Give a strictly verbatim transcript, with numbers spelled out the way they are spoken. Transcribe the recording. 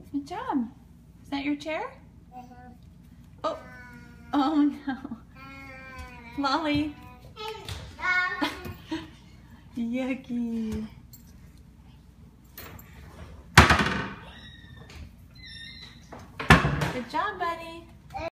Good job. Is that your chair? Oh, oh no. Lolly. Yucky. Good job, buddy.